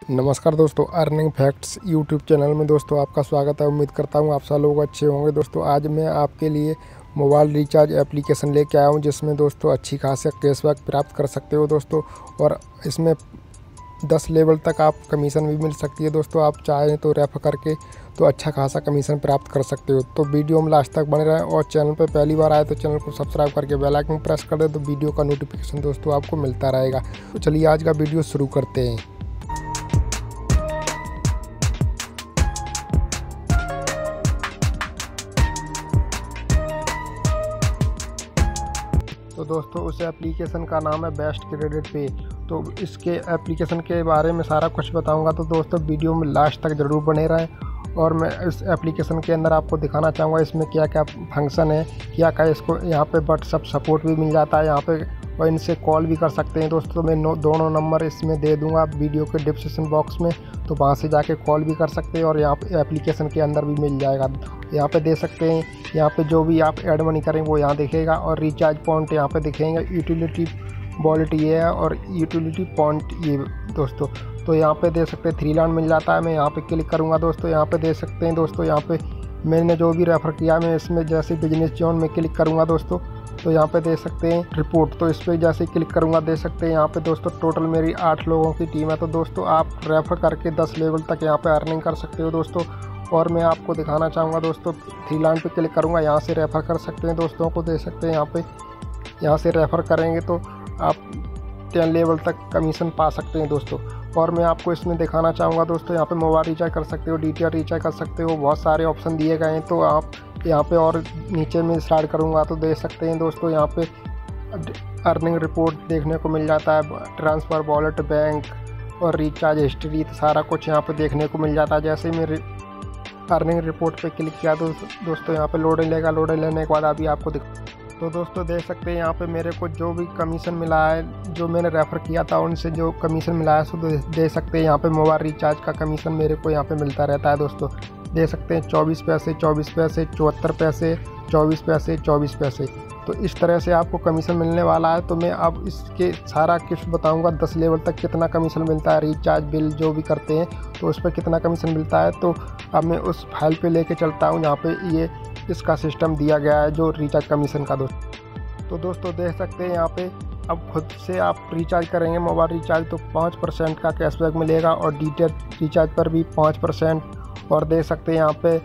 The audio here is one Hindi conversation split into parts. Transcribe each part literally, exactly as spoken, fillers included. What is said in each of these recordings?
नमस्कार दोस्तों, अर्निंग फैक्ट्स यूट्यूब चैनल में दोस्तों आपका स्वागत है। उम्मीद करता हूँ आप सब लोग अच्छे होंगे। दोस्तों आज मैं आपके लिए मोबाइल रिचार्ज एप्लीकेशन लेके आया हूँ, जिसमें दोस्तों अच्छी खासी कैशबैक प्राप्त कर सकते हो दोस्तों। और इसमें दस लेवल तक आप कमीशन भी मिल सकती है दोस्तों। आप चाहें तो रेफर करके तो अच्छा खासा कमीशन प्राप्त कर सकते हो। तो वीडियो में लास्ट तक बने रहें और चैनल पर पहली बार आए तो चैनल को सब्सक्राइब करके बेल आइकन प्रेस कर दे, तो वीडियो का नोटिफिकेशन दोस्तों आपको मिलता रहेगा। तो चलिए आज का वीडियो शुरू करते हैं। तो दोस्तों उस एप्लीकेशन का नाम है बेस्ट क्रेडिट पे। तो इसके एप्लीकेशन के बारे में सारा कुछ बताऊंगा, तो दोस्तों वीडियो में लास्ट तक ज़रूर बने रहें। और मैं इस एप्लीकेशन के अंदर आपको दिखाना चाहूँगा इसमें क्या क्या फंक्शन है, क्या क्या इसको यहाँ पे व्हाट्सअप सपोर्ट भी मिल जाता है यहाँ पे, और इनसे कॉल भी कर सकते हैं दोस्तों। मैं दोनों नंबर इसमें दे दूँगा वीडियो के डिस्क्रिप्शन बॉक्स में, तो वहाँ से जाके कॉल भी कर सकते हैं और यहाँ पे एप्लीकेशन के अंदर भी मिल जाएगा। यहाँ पे दे सकते हैं, यहाँ पे जो भी आप ऐड मनी करेंगे वो यहाँ दिखेगा, और रिचार्ज पॉइंट यहाँ पे दिखेंगे। यूटिलिटी वॉलेट ये है और यूटिलिटी पॉइंट ये दोस्तों। तो यहाँ पे दे सकते हैं थ्री लाइन मिल जाता है। मैं यहाँ पे क्लिक करूँगा दोस्तों, यहाँ पे दे सकते हैं दोस्तों। यहाँ पे मैंने जो भी रेफ़र किया मैं इसमें जैसे बिजनेस जोन में क्लिक करूँगा दोस्तों, तो यहाँ पे दे सकते हैं रिपोर्ट। तो इस पर जैसे क्लिक करूँगा दे सकते हैं यहाँ पे दोस्तों टोटल मेरी आठ लोगों की टीम है। तो दोस्तों आप रेफ़र करके दस लेवल तक यहाँ पे अर्निंग कर सकते हो दोस्तों। और मैं आपको दिखाना चाहूँगा दोस्तों, थ्री लाइन पे क्लिक करूँगा, यहाँ से रेफ़र कर सकते हैं दोस्तों को दे सकते हैं। यहाँ पे यहाँ से रेफ़र करेंगे तो आप टेन लेवल तक कमीशन पा सकते हैं दोस्तों। और मैं आपको इसमें दिखाना चाहूँगा दोस्तों, यहाँ पे मोबाइल रिचार्ज कर सकते हो, डी टी आर रिचार्ज कर सकते हो, बहुत सारे ऑप्शन दिए गए हैं। तो आप यहाँ पे और नीचे में स्टार्ट करूँगा तो दे सकते हैं दोस्तों, यहाँ पे अर्निंग रिपोर्ट देखने को मिल जाता है, ट्रांसफ़र वॉलेट बैंक और रिचार्ज हिस्ट्री, तो सारा कुछ यहाँ पे देखने को मिल जाता है। जैसे मैं अर्निंग रिपोर्ट पे क्लिक किया तो दोस्तों यहाँ पे लोडिंग लेगा, लोडिंग लेने के बाद अभी आपको दिख तो दोस्तों देख सकते हैं यहाँ पे मेरे को जो भी कमीशन मिला है, जो मैंने रेफ़र किया था उनसे जो कमीशन मिला है सो दे सकते हैं। यहाँ पे मोबाइल रिचार्ज का कमीशन मेरे को यहाँ पे मिलता रहता है दोस्तों। दे सकते हैं चौबीस पैसे चौबीस पैसे चौहत्तर पैसे चौबीस पैसे चौबीस पैसे। तो इस तरह से आपको कमीशन मिलने वाला है। तो मैं अब इसके सारा कुछ बताऊंगा, दस लेवल तक कितना कमीशन मिलता है, रिचार्ज बिल जो भी करते हैं तो उस पर कितना कमीशन मिलता है। तो अब मैं उस फाइल पे लेके चलता हूँ, यहाँ पे ये इसका सिस्टम दिया गया है जो रिचार्ज कमीशन का दोस्तों। तो दोस्तों देख सकते हैं यहाँ पे अब खुद से आप रिचार्ज करेंगे मोबाइल रिचार्ज तो पाँच परसेंट का कैशबैक मिलेगा, और डी टी एच रिचार्ज पर भी पाँच परसेंट। और दे सकते हैं यहाँ पे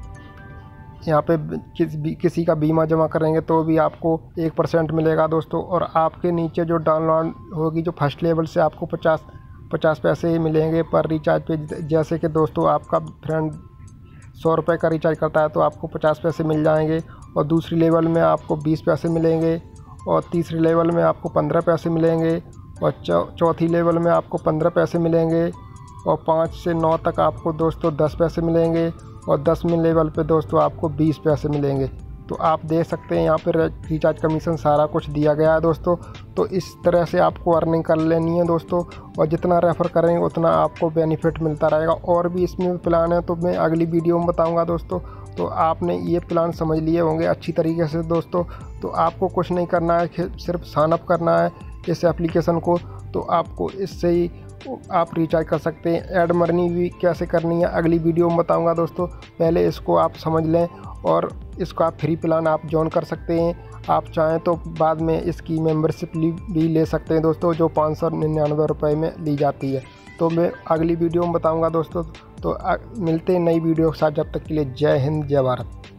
यहाँ पे किस भी किसी का बीमा जमा करेंगे तो भी आपको एक परसेंट मिलेगा दोस्तों। और आपके नीचे जो डाउनलोड होगी जो फर्स्ट लेवल से आपको पचास पचास पैसे ही मिलेंगे पर रिचार्ज पे। जैसे कि दोस्तों आपका फ्रेंड सौ रुपये का रिचार्ज करता है तो आपको पचास पैसे मिल जाएंगे, और दूसरी लेवल में आपको बीस पैसे मिलेंगे, और तीसरी लेवल में आपको पंद्रह पैसे मिलेंगे, और चौथी लेवल में आपको पंद्रह पैसे मिलेंगे, और पाँच से नौ तक आपको दोस्तों दस पैसे मिलेंगे, और दसवें लेवल पे दोस्तों आपको बीस पैसे मिलेंगे। तो आप देख सकते हैं यहाँ पे रिचार्ज कमीशन सारा कुछ दिया गया है दोस्तों। तो इस तरह से आपको अर्निंग कर लेनी है दोस्तों, और जितना रेफ़र करेंगे उतना आपको बेनिफिट मिलता रहेगा। और भी इसमें प्लान है तो मैं अगली वीडियो में बताऊँगा दोस्तों। तो आपने ये प्लान समझ लिए होंगे अच्छी तरीके से दोस्तों। तो आपको कुछ नहीं करना है, सिर्फ साइनअप करना है इस एप्लीकेशन को, तो आपको इससे ही आप रिचार्ज कर सकते हैं। ऐड मनी भी कैसे करनी है अगली वीडियो में बताऊंगा दोस्तों। पहले इसको आप समझ लें, और इसको आप फ्री प्लान आप ज्वाइन कर सकते हैं। आप चाहें तो बाद में इसकी मेंबरशिप भी ले सकते हैं दोस्तों, जो पाँच सौ निन्यानवे रुपये में ली जाती है। तो मैं अगली वीडियो में बताऊंगा दोस्तों। तो मिलते हैं नई वीडियो के साथ, जब तक के लिए जय हिंद जय भारत।